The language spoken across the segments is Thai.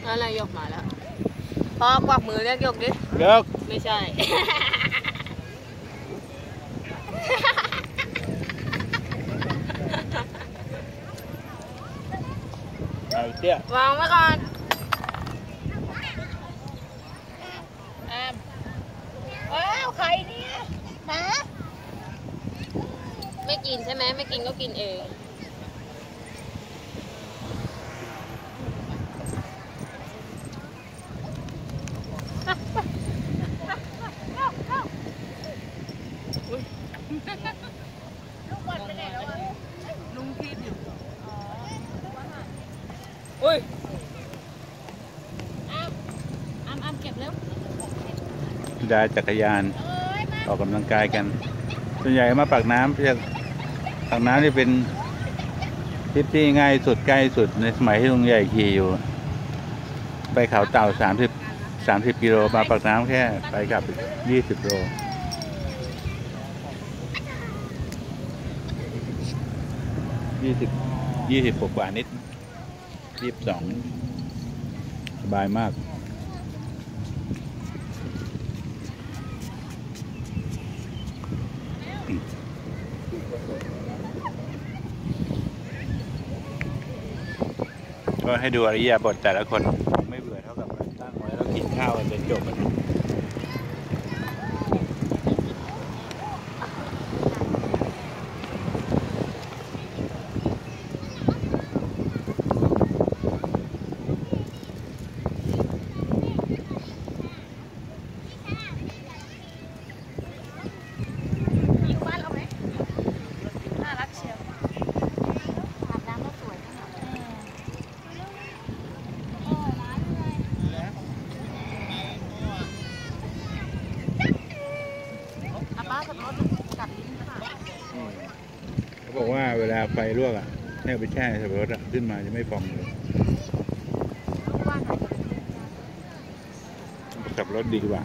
นายกมาแล้วพ่อกวักมือเรียกยกดิยกไม่ใช่ไอ้เตี้ยวางไว้ก่อนแอมว้าวใครเนี่ยมาไม่กินใช่ไหมไม่กินก็กินเองลูกบอลไปไหนแล้วลุงคิดอยู่อุ้ยอ้ำเก็บเร็วได้จักรยานออกกำลังกายกันส่วนใหญ่มาปากน้ำปากน้ำนี่เป็นทิศที่ง่ายสุดใกล้สุดในสมัยที่ลุงใหญ่ขี่อยู่ไปเขาเต่า30กิโลมาปากน้ำแค่ไปกลับ20 โล20กว่านิด22สบายมากก็ให้ดูอริยบทแต่ละคนไม่เบื่อเท่ากับตั้งไว้แล้วกินข้าวจนจบเขาบอกว่าเวลาไฟลวกอ่ะให้เอาไปแช่ในสับปะรดขึ้นมาจะไม่ฟองเลยสับปะรดดีกว่า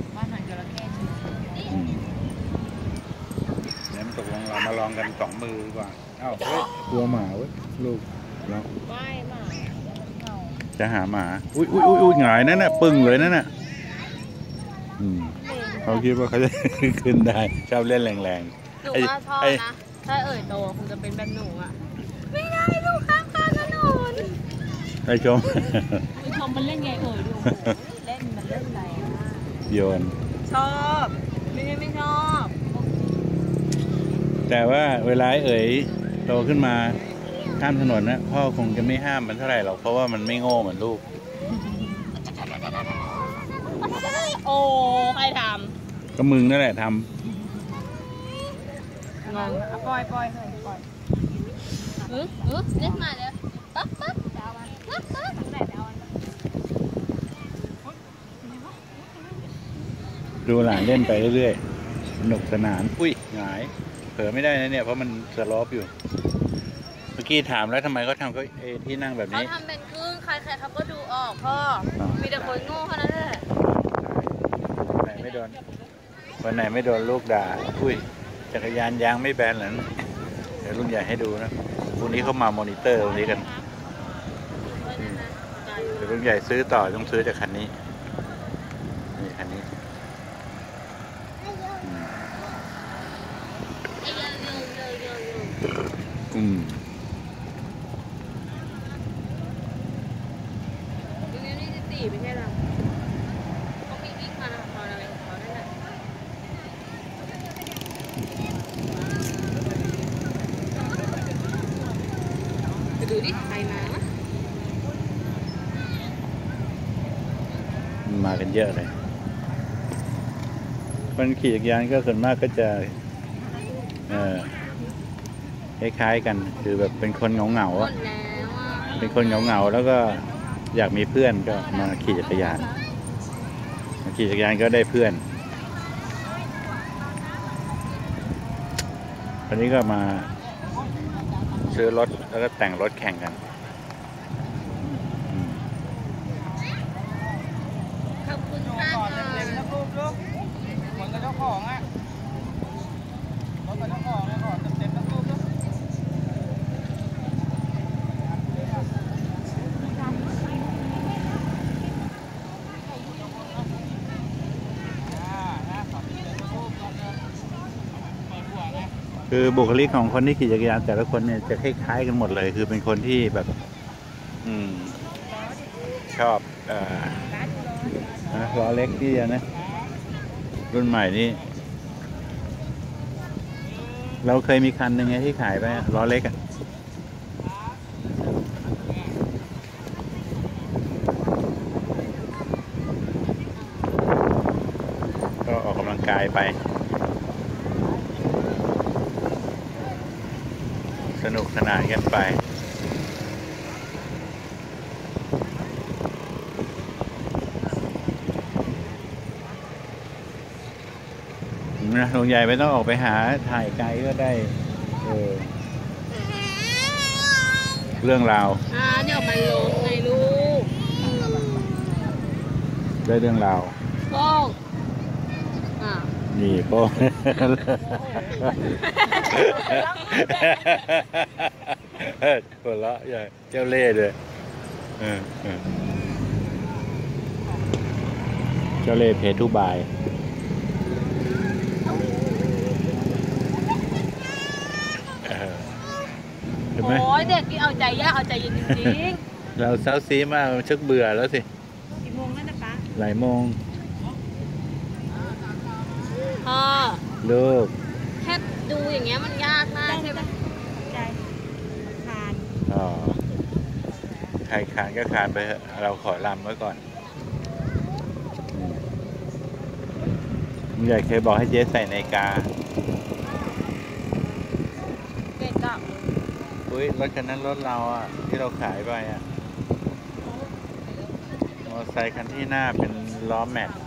เนี่ยมันตกลงเรามาลองกัน2 มือดีกว่าเอ้ากลัวหมาเว้ยลูกเราไม่หมาจะหาหมาอุ้ยหงายนั่นน่ะปึ้งเลยนั่นน่ะเขาคิดว่าเขาจะขึ้นได้ชอบเล่นแรงๆหนูว่าชอบนะถ้าโตคงจะเป็นแบบหนูอ่ะไม่ได้ลูกข้างถนนไปชมมันเล่นไงดูเล่นมันเล่นอะไรโยนชอบไม่ชอบแต่ว่าเวลาโตขึ้นมาข้ามถนนนะพ่อคงจะไม่ห้ามมันเท่าไหร่หรอกเพราะว่ามันไม่โง่เหมือนลูกโอ้ใครทำก็มึงนั่นแหละทำงงปล่อยเล่นมาเลยปั๊บดูหลานเล่นไปเรื่อยๆสนุกสนานอุ้ยหงายเผลอไม่ได้นะเนี่ยเพราะมันสโลปอยู่เมื่อกี้ถามแล้วทำไมเขาทำก็ที่นั่งแบบนี้เขาทำเป็นครึ่งใครเขาก็ดูออกพ่อมีแต่คนโง่เท่านั้นแหละวันไหนไม่โดนลูกด่าอุ้ยจักรยานยางไม่แบนเหรอเดี๋ยวลุงใหญ่ให้ดูนะพรุ่งนี้เขามามอนิเตอร์ตรงนี้กันเดี๋ยวลุงใหญ่ซื้อต่อต้องซื้อจากคันนี้นี่คันนี้ไม่ใช่หรอเขามีวิ่งมาพออะไรของเขาได้แหละจะดูดิใครมากันเยอะเลยคนขี่จักรยานก็ส่วนมากก็จะคล้ายๆกันคือแบบเป็นคนเหงาเป็นคนเหงาแล้วก็อยากมีเพื่อนก็มาขี่จักรยานก็ได้เพื่อนวันนี้ก็มาซื้อรถแล้วก็แต่งรถแข่งกันขอบคุณค่ะคนกับเจ้าของอ่ะรถกับเจ้าของเลยก่อนเต็มทั้งรูปด้วยคือบุคลิกของคนที่ขี่จักรยานแต่ละคนเนี่ยจะคล้ายๆกันหมดเลย คือเป็นคนที่แบบ ชอบล้อเล็กที่นะรุ่นใหม่นี่เราเคยมีคันหนึ่งไงที่ขายไปล้อเล็กอ่ะก็ออกกำลังกายไปสนุกสนานกันไปนะลุงใหญ่ไม่ต้องออกไปหาถ่ายไกลก็ได้เรื่องราวเนี่ยออกมาลงไงลูกได้เรื่องราวโป้งนี่โป้งหัวเราะใหญ่เจ้าเล่ห์เลยเจ้าเล่ห์เพทุบายโอ้ยเด็กที่เอาใจยากเอาใจเย็นจริงๆเราเซาซีมากชักเบื่อแล้วสิกี่โมงแล้วนะคะหลายโมงพ่อลูกแค่ดูอย่างเงี้ยมันยากมากใช่ไหมใจคานใครคานก็คานไปเราขอลำไว้ก่อนมึงอยากเคยบอกให้เจ๊ใส่นาฬิกาเด็กก็อุ้ยรถคันนั้นรถเราอ่ะที่เราขายไปอ่ะมอเตอร์ไซค์คันที่หน้าเป็นล้อแม็ก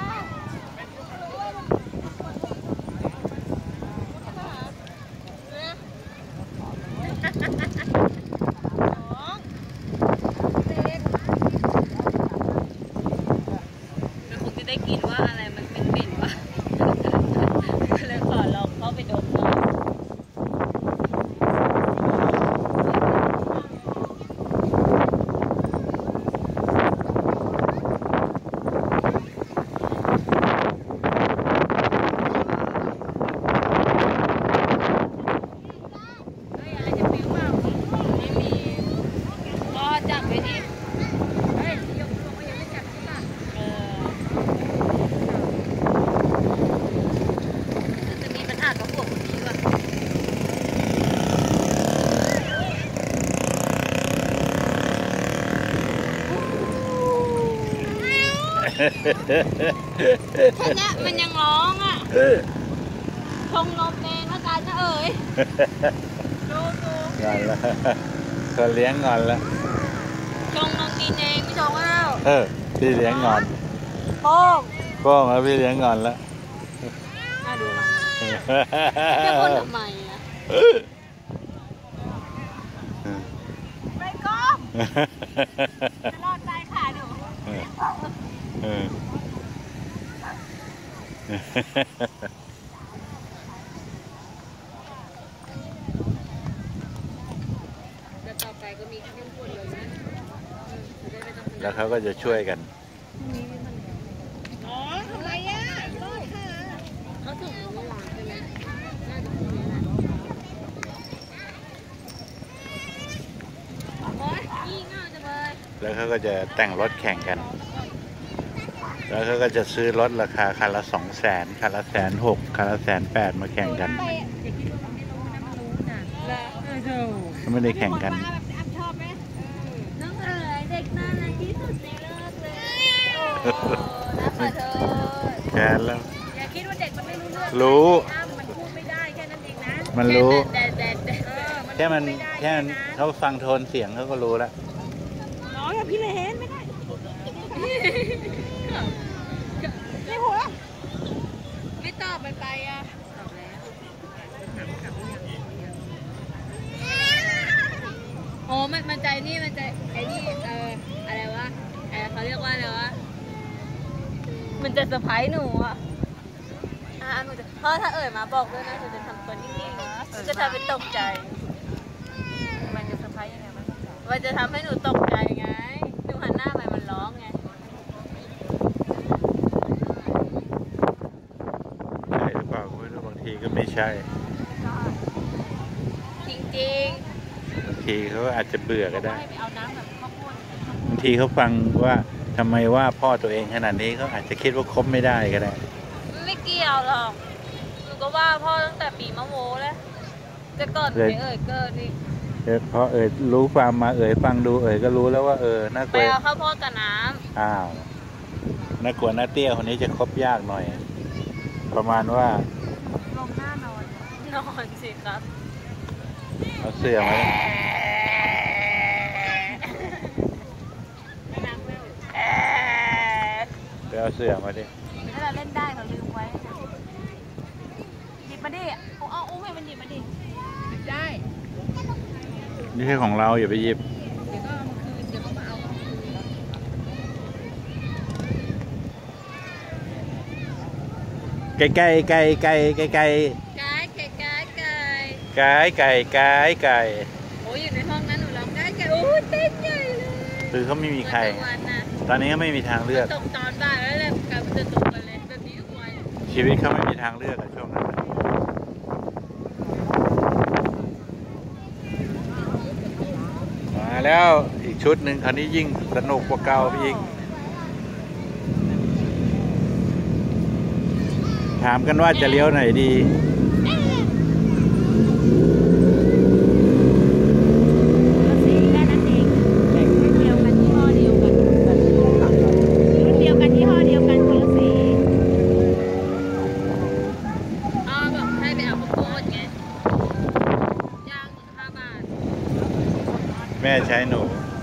ได้กินว่าอะไรมันเป็นเหม็นวะเลยขอลองเข้าไปดมหน่อยอะไรจะปิ้วเปล่าไม่มีก็จับไปดิเฮ้ยยกตัวก็ยังไม่จับใช่ป่ะกับพวกคนนี้ว่ะแค่นี้มันยังร้องอ่ะชงนมเองแล้วกันนะดูงอนละเขาเลี้ยงงอนละชงนมกินเองไม่ชงแล้วพี่เลี้ยงงอนโป้งแล้วพี่เลี้ยงงอนแล้วน่าดูมันจะคนทำไมอ่ะไปก้มจะรอดตายขาดูจะต่อไปก็มีเข้มข้นเลยนะแล้วเขาก็จะช่วยกันทำไรอ่ะเขาส่งเวลาใช่ไหมน่าจะเป็นเวลาโอ๊ยยี่เง่าจังเลยแล้วเขาก็จะแต่งรถแข่งกันแล้วเขาก็จะซื้อรถราคาคันละ200,000คันละ160,000คันละ180,000มาแข่งกันไม่ได้แข่งกันชอบไหมน้องเด็กน่ารักที่สุดในโลกเลยโอ้น่าขอโทษแค่แล้วอย่าคิดว่าเด็กมันไม่รู้เรื่องรู้มันพูดไม่ได้แค่นั้นเองนะมันรู้แค่มันเขาฟังโทนเสียงเขาก็รู้แล้วน้องอย่าพี่เลนไม่ได้ไม่หัวไม่ตอบไปอ่ะตอบแล้วโอ้มันใจนี่มันใจไอ้นี่อะไรวะเขาเรียกว่าอะไรวะมันจะเซอร์ไพรส์หนูอ่ะหนูจะเพราะถ้ามาบอกด้วยนะหนูจะทำตัวนิ่งๆจะทำเป็นตกใจมันจะเซอร์ไพรส์ยังไงมันจะทำให้หนูตกใจไงหนูหันหน้าไปมันร้องไงใช่หรือเปล่าไม่รู้บางทีก็ไม่ใช่ทีเขาอาจจะเบื่อก็ได้ให้ไปเอาน้ำแบบข้าวโพดบางทีเขาฟังว่าทำไมว่าพ่อตัวเองขนาดนี้เขาอาจจะคิดว่าคบไม่ได้ก็ได้ไม่เกี่ยวหรอกหนูก็ว่าพ่อตั้งแต่ปีมะโมแล้วจะก่อนไปเกิดนี่พอรู้ความมาฟังดูก็รู้แล้วว่าน่ากไปลัวเอาข้าวโพดกับน้อ้าวน่ากลัวน้าเตี้ยคนนี้จะคบยากหน่อย ประมาณว่าำลงหน้านอนนอนสิครับเอาเสื้อมาไม่นั่งแล้วไปเอาเสื้อมาดิถ้าเราเล่นได้เราลืมไว้หยิบมาดิเอาอุ้มให้มันหยิบมาดิหยิบได้นี่ใช่ของเราอย่าไปหยิบเดี๋ยวก็เอามาคืนเดี๋ยวก็มาเอาคืนไก่ไก่ไก่ไก่ไก่ไก่ไก่ไก่โอ้ยอยู่ในห้องนั้นหนูร้องไก่โอ้ยเต้นใหญ่เลยคือเขาไม่มีใครวันนะตอนนี้เขาไม่มีทางเลือกตกตอนบ่ายแล้วแหละกลายเป็นจะตกกันเลยแบบนี้ทุกวันชีวิตเขาไม่มีทางเลือกอะช่วงนั้นมาแล้วอีกชุดหนึ่งคราวนี้ยิ่งสนุกกว่าเก่าไปอีกถามกันว่าจะเลี้ยวไหนดีสีแค่นั้นเองรุ่นเดียวกันยี่ห้อเดียวกันรุ่นเดียวกันยี่ห้อเดียวกันคนละสีแบบให้ไปเอาข้าวโพดไงย่าง5 บาทแม่ใช้หนู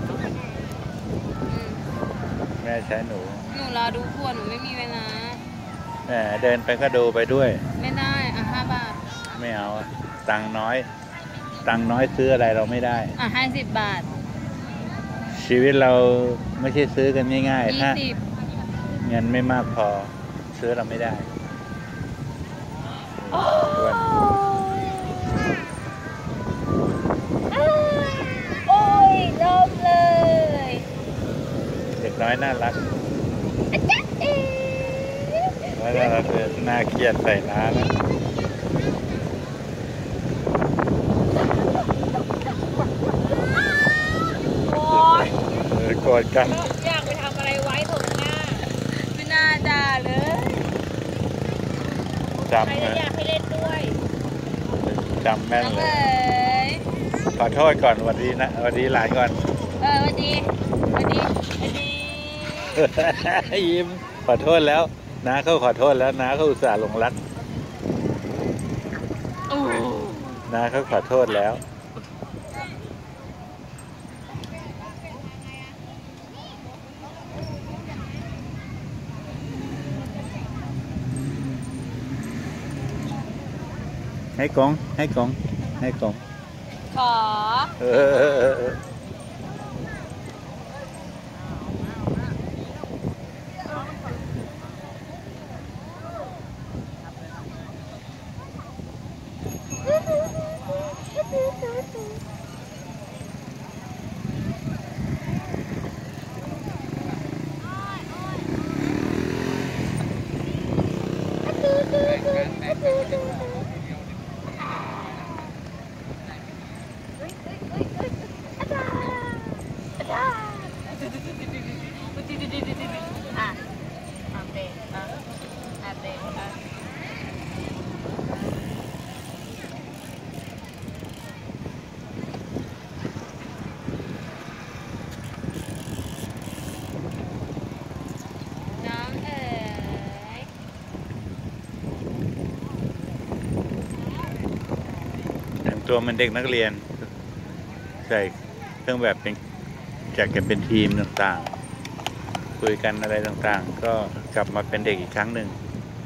แม่ใช้หนูหนูรอดูขวดหนูไม่มีเวลาแหมเดินไปก็ดูไปด้วยไม่ได้5 บาทไม่เอาอะตังค์น้อยซื้ออะไรเราไม่ได้ให้10 บาทชีวิตเราไม่ใช่ซื้อกันง่ายๆถ้า 20 เงินไม่มากพอซื้อเราไม่ได้โอ้ยลมเลยเด็กน้อยน่ารักอาจารย์เอ๋แล้วเราเดินหน้าเครียดใส่น้าแล้วโอ้ยโกรธกันอยากไปทำอะไรไว้ตรงหน้าไม่น่าด่าเลยจำใครนะจะอยากให้เล่นด้วยจำแม่นน้องเลเอ๋ยยขอโทษก่อนสวัสดีนะสวัสดีหลานก่อนวันดียิ้มขอโทษแล้วน้าเขาขอโทษแล้วน้าเขาอุตส่าห์หลงรักน้าเขาขอโทษแล้วให้กงขอ น้องเอ๋ยแต่งตัวมันเด็กนักเรียนใส่เครื่องแบบเป็นจากกันเป็นทีมต่างๆคุยกันอะไรต่างๆ ก็กลับมาเป็นเด็กอีกครั้งหนึ่ง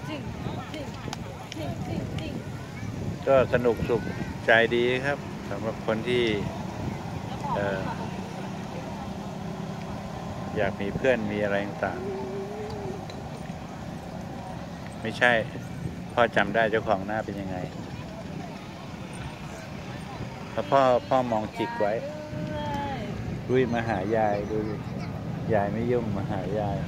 ก็สนุกสุขใจดีครับสำหรับคนที่อยากมีเพื่อนมีอะไรต่างๆไม่ใช่พ่อจำได้เจ้าของหน้าเป็นยังไงแล้วพ่อมองจิกไว้ดุยมาหายายดูยายไม่ยุ่งมาหายาย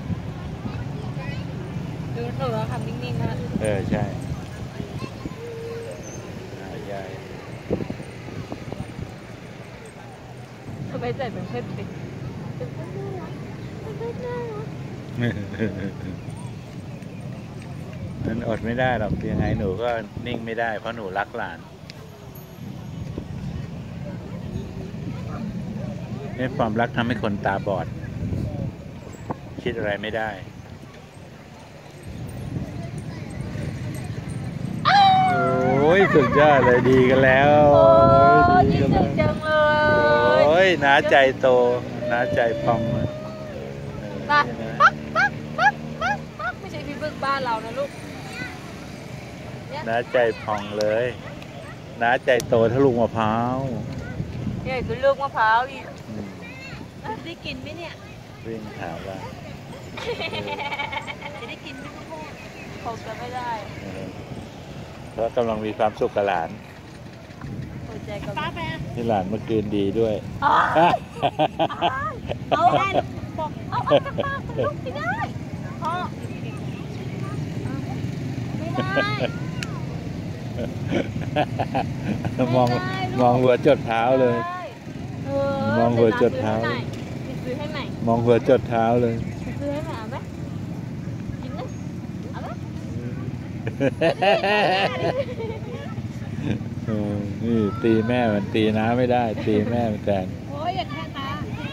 ดูหนูเราทำนิ่งๆนะใช่หายายยใส่เป็นเพื่อนติดมันอดไม่ได้หรอกยังไงหนูก็นิ่งไม่ได้เพราะหนูรักหลานเนี่ยความรักทำให้คนตาบอดคิดอะไรไม่ได้โอ้ยสุดยอดเลยดีกันแล้วดีกันจังเลยโอ้ยน้าใจโตน้าใจพองมาปักไม่ใช่พี่บึ้งบ้านเรานะลูกน้าใจพองเลยน้าใจโตทะลุมะพร้าวเนี่ยคือลูกมะพร้าวอีกได้กินไหมเนี่ยวิ่งหาว่าจะได้กินไหมพ่อคงจะไม่ได้เพราะกำลังมีความสุขกับหลานที่หลานเมื่อคืนดีด้วยเอาแม่บอกเอากลับบ้านลูกไม่ได้พ่อไม่ได้มองหัวจดเท้าเลยมองหัวจดเท้าซื้อให้ใหม่มองหัวจดเท้าเลยซื้อให้ใหม่เอาไหมกินไหมเอาไหมนี่ตีแม่มันตีน้าไม่ได้ตีแม่มันแทนโอ้ยอย่าแค่ตา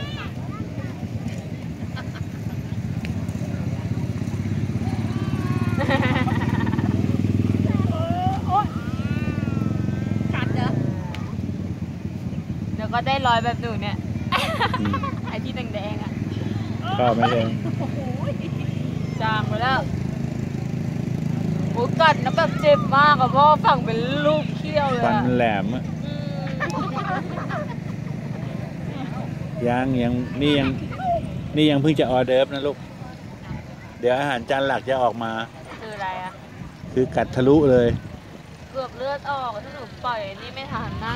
กัดเหรอเดี๋ยวก็ได้รอยแบบหนูเนี่ยไอ้ที่แดงๆอ่ะชอบไหมเองจางไปแล้วโอ้กัดนะแบบเจ็บมากอะพ่อฝั่งเป็นลูกเขี้ยวเลยฟันแหลมอะยังนี่ยังเพิ่งจะออเดิร์ฟนะลูกเดี๋ยวอาหารจานหลักจะออกมาคืออะไรอะคือกัดทะลุเลยเกือบเลือดออกถ้าหนูปล่อยนี่ไม่ทันนะ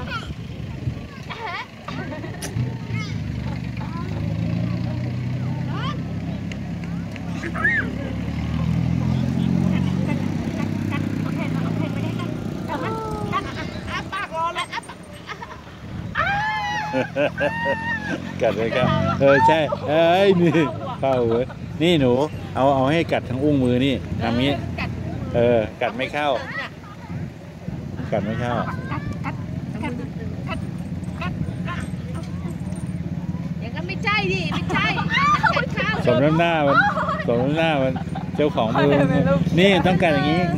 กัดเลยครับใช่นี่เข้าเว้ยนี่หนูเอาให้กัดทั้งอุ้งมือนี่ทำงี้กัดไม่เข้าอย่างนั้นไม่ใช่ดิไม่ใช่สมน้ำหน้ามันเจ้าของมือนี่ต้องกัดอย่างนี้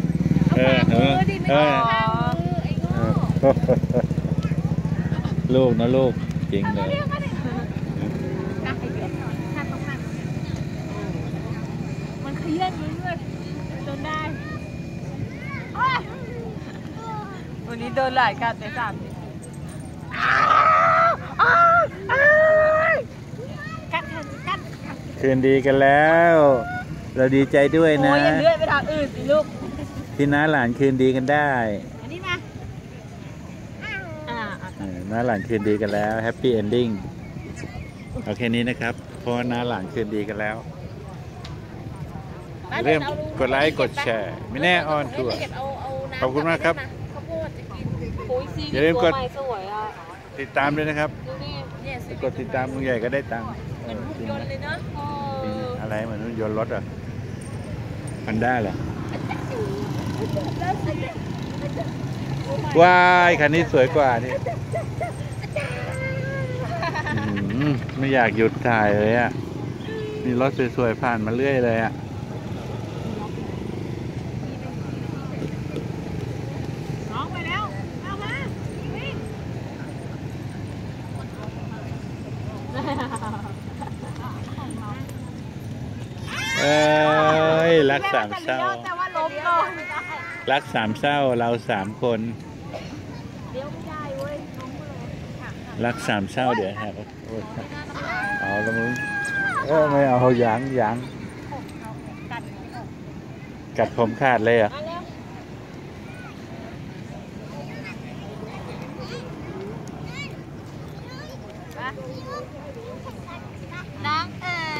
ลูกนะลูกจริงเลยมันขยันเรื่อยๆจนได้วันนี้โดนหลายกัดใน3 กัดคืนดีกันแล้วเราดีใจด้วยนะโอ้ยเลื่อนไปทางอื่นสิลูกที่น้าหลานคืนดีกันได้อันนี้มาน้าหลานคืนดีกันแล้วแฮปปี้เอนดิ้งโอเคนี้นะครับเพราะน้าหลานคืนดีกันแล้วเริ่มกดไลค์กดแชร์ไม่แน่ออนทัวร์ขอบคุณมากครับอย่าลืมกดติดตามด้วยนะครับกดติดตามลุงใหญ่ก็ได้ตังค์อะไรเหมือนยนต์รถอ่ะพันด้าเหรอว้ายคันนี้สวยกว่านี่ไม่อยากหยุดถ่ายเลยอ่ะมีรถสวยๆผ่านมาเรื่อยเลยอ่ะน้องไปแล้วเอามารักสามเศร้ารักสามเศร้าเรา3 คนรักสามเศร้าเดี๋ยวครับเอาแล้วมึงไม่เอาหยางกัดผมขาดเลยอ่ะน้อง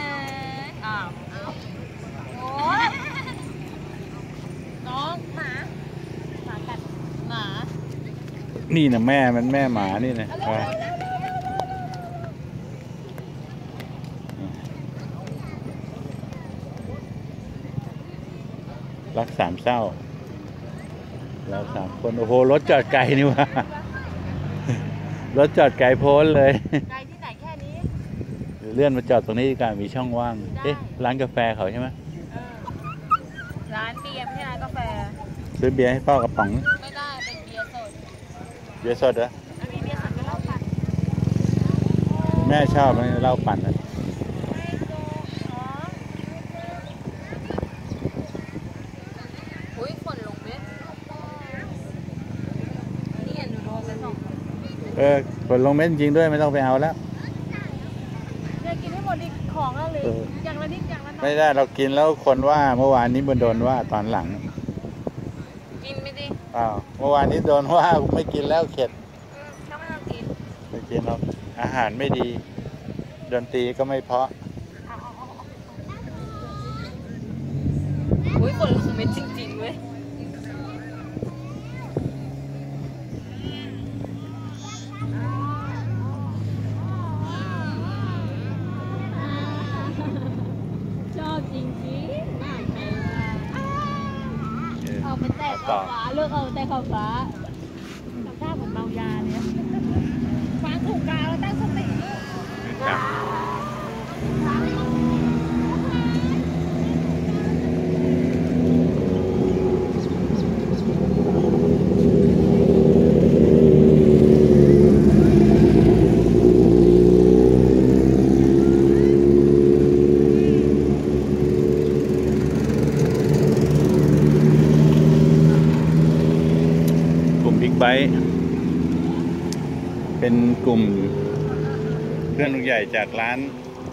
น้องหมากัดหมานี่นะแม่หมานี่นะรักสามเศร้าเราสามคนโอ้โหรถจอดไกลนี่วะรถจอดไกลโพ้นเลยไกลที่ไหนแค่นี้เลื่อนมาจอดตรงนี้ดีกว่ามีช่องว่างเอ๊ะร้านกาแฟเขาใช่ไหมร้านเบียร์ไม่ใช่ร้านกาแฟซื้อเบียร์ให้พ่อกระป๋องไม่ได้เป็นเบียร์สดเบียร์สดเหรอมีเบียร์สดกับเหล้าปั่นแม่ชอบไหมเหล้าปั่นนะอุ้ยฝนลงเม็ดนี่หนูโดนไปสองฝนลงเม็ดจริงด้วยไม่ต้องไปเอาแล้วจะกินให้หมดอีกของอะไรอย่างละนิดอย่างละน้อยไม่ได้เรากินแล้วคนว่าเมื่อวานนี้มันโดนว่าตอนหลังกินไม่ดิเมื่อวานนี้โดนว่าไม่กินแล้วเข็ดถ้าไม่ต้องกินไม่กินหรอกอาหารไม่ดีดนตรีก็ไม่เพราะอุ้ยฝนลงเม็ดจริงๆเว้ยชอบจริงๆน่าใครว่าเอาไปแต่ขอบฟ้าเลือกเอาแต่ขอบฟ้าทำท่าเหมือนเมายาเนี่ยฟังถูกกาแล้วตั้งสติบิ๊กไบค์เป็นกลุ่มเพื่อนลุงใหญ่จากร้าน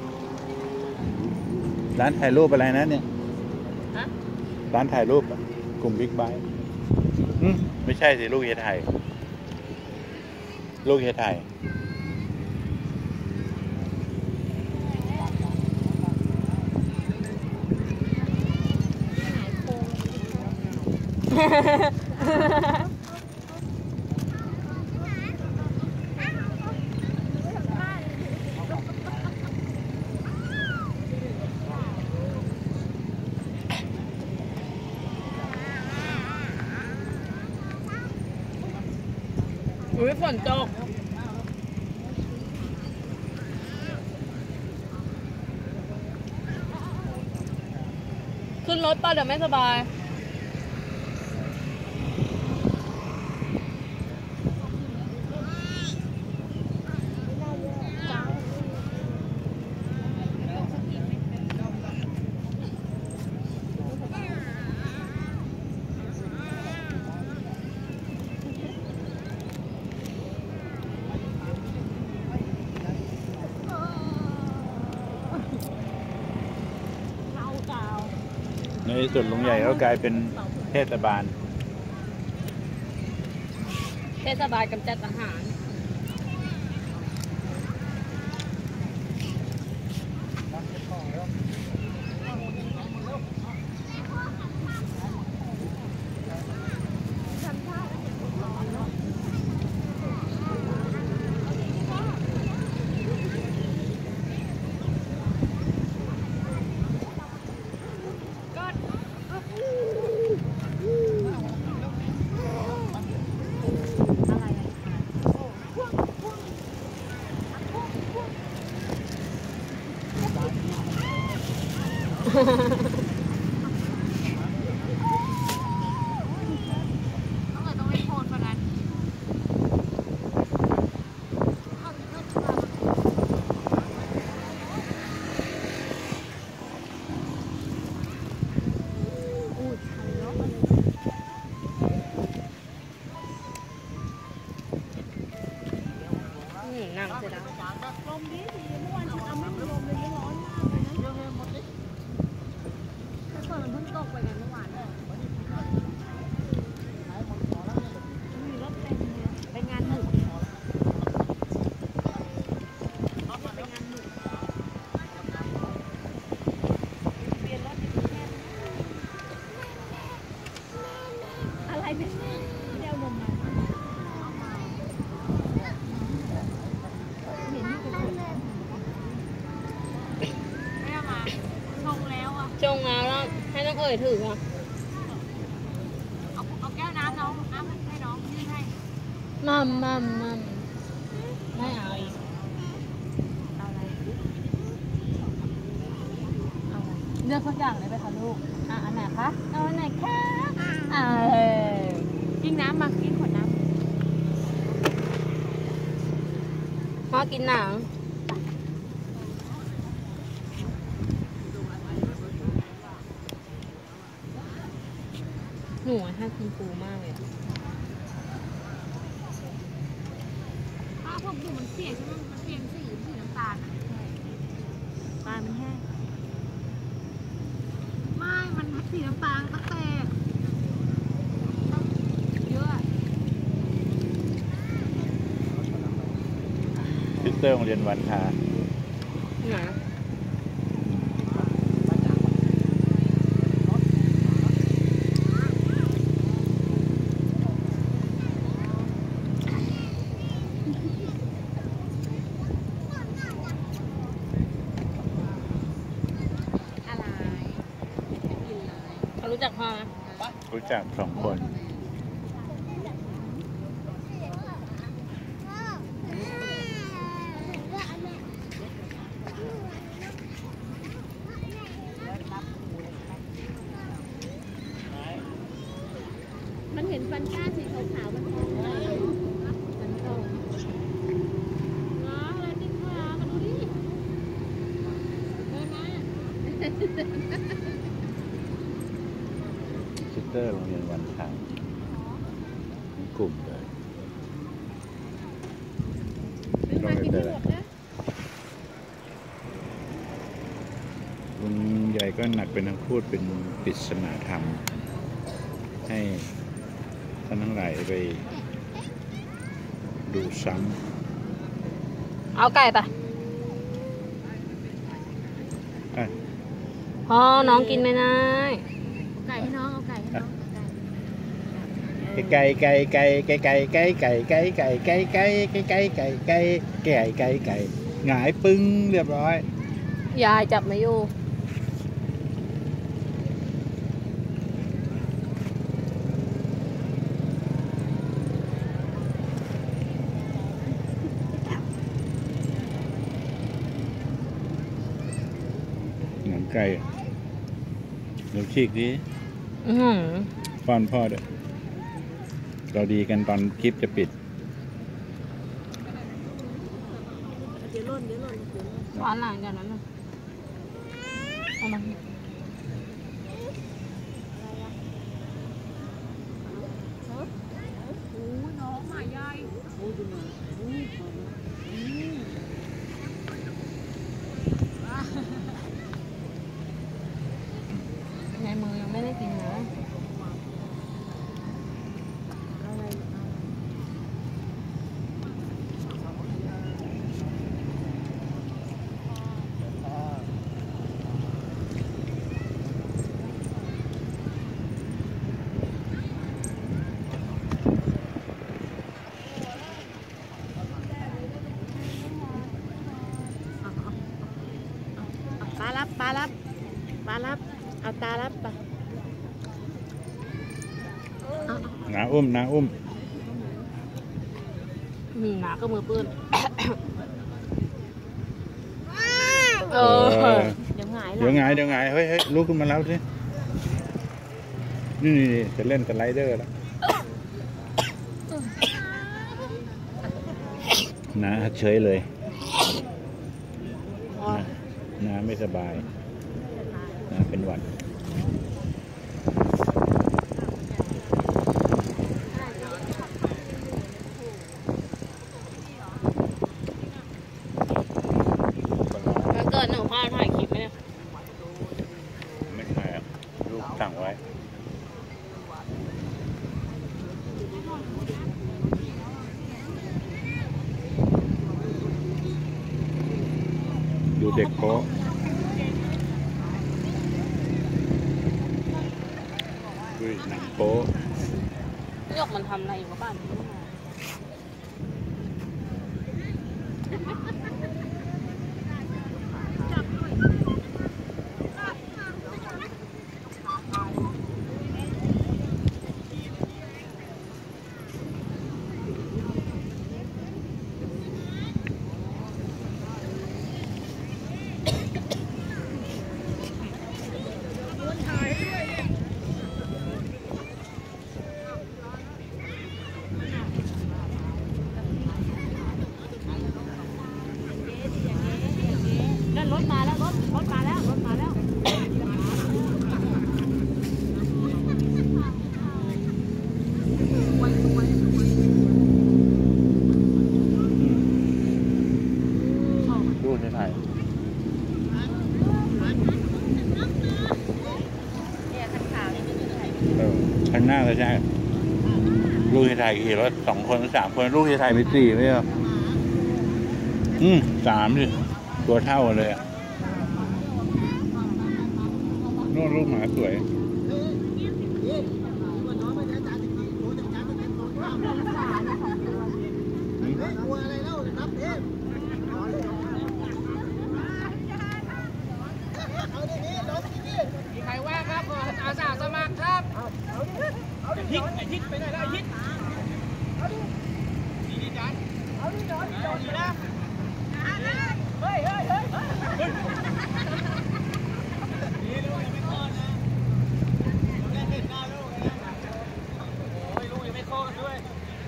ถ่ายรูปอะไรนะเนี่ยร้านถ่ายรูปกลุ่มบิ๊กไบค์ไม่ใช่สิลูกเฮไทยลูกเฮไทยอุ้ยฝนตกขึ้นรถป่ะเดี๋ยวไม่สบายในส่วนลุงใหญ่ก็กลายเป็นเทศบาลกำจัดอาหารต้องไปโทษคนนั้นนั่งเสร็จแล้วลมดีเมื่อวานฉันเอาไม่มีลมเลยไม่ร้อนมากเลยนะแต่ฝนมันเพิ่งตกไปกันเมื่อวานมีรถเต็มเลยไปงานหนุกไปงานหนุกเปลี่ยนรถอะไรเป็นเดี๋ยวนมมาจงแล้วให้ต้องเอ่ยถืออ่ะมัมไม่เอาอีกเอาอะไรเลือกสักอย่างเลยไปคะลูกอันไหนคะเอาอันไหนคะกินน้ำมากินขวดน้ำพ่อกินหนังหนูชอบกินปูมากเลยป้าผมดูมันเปลี่ยนใช่ไหมมันเปลี่ยนสีน้ำตาลปลามันแห้งไม่มันสีน้ำตาลก็แตกเยอะพิเตอร์โรงเรียนวันทาไหนรู้จักพ่อไหมรู้จัก2 คนมันเห็นฟันก้าสีขาวๆมันทองมันทองอะไรติ๊กขามาดูดิพิเตอร์โรงเรียนวันทาเป็นกลุ่มเลยโรงเรียนเลยลุงใหญ่ก็หนักเป็นทั้งพูดเป็นปริศนาธรรมให้ท่านทั้งหลายไปดูซ้ำเอาไก่ปะพ่อน้องกินไม่ได้ไก่ให้น้องเอาไก่ให้น้องไก่หงายปึ้งเรียบร้อยยายจับไม่อยู่หนังไก่เดี๋ยวฉีกดิป้อนพ่อด้วยเราดีกันตอนคลิปจะปิดร้อนหลังจากนั้นเอามาน้องหมาใหญ่ในมือยังไม่ได้กินนะปลารับเอาตารับไปน้าอุ้มหนาก็มือปืนเดี๋ยวหงายเฮ้ยลุกขึ้นมาแล้วสินี่จะเล่นสไลเดอร์แล้วน้าเฉยเลยน้าไม่สบายน้าเป็นหวัดเกิดหนูพ่อถ่ายคลิปไหมเนี่ยไม่ถ่ายลูกสั่งไว้ดูเด็กโป๊ะดูหนังโป๊ะยกมันทำอะไรอยู่กับบ้านมาแล้วรถมาแล้วรถมาแล้วดูจะถ่ายเนี่ยคันขาวนี่เป็นไงข้างหน้าก็ใช่ลูกที่ถ่ายขี่รถ2 คนหรือ3 คนลูกที่ถ่ายไป4ไม่ใช่3สิตัวเท่าเลยอ่ะนู่นลูกหมาสวยมีใครว่าครับอาสาสมัครครับไอ้ทิศไปไหนแล้วไอ้ทิศดีจันเอาดีนะเฮ้ยดีเลยไม่คลอดนะแรกเห็นหน้าลูกนะโอ้ยลูกยังไม่คลอดด้วย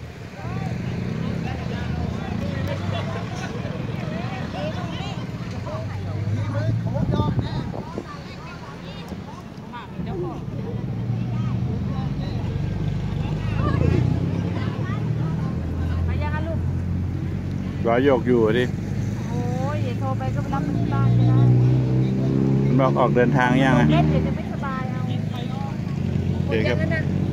รอยโยกอยู่ดิโอ้ยเดี๋ยวโทรไปก็ไปรับมันที่บ้านก็ได้มันบอกออกเดินทางยังไงเล่นเดี๋ยวจะไม่สบายเอาเดี๋ยวครับอย่างนั้นนะ